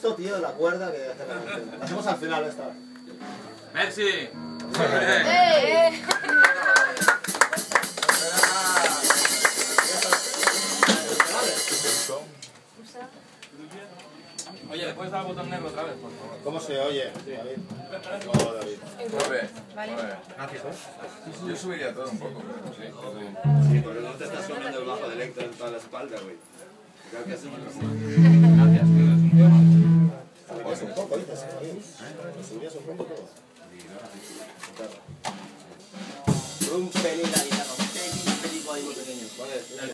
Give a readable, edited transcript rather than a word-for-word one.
esto, tío, la cuerda que hace la canción. La hacemos al final esta. Merci. Oye, ¿le puedes dar al botón negro otra vez, por favor? ¿Cómo se oye, David? Oh, David. Vale. Gracias. Yo subiría todo un poco, pero sí. Sí, pero no te estás comiendo el bajo de Electro en toda la espalda, güey. Creo que hacemos así. Gracias, tío. Subías un poco, dices, David. Subías un poco todo. Un pelín la guitarra, un pelín ahí muy pequeño.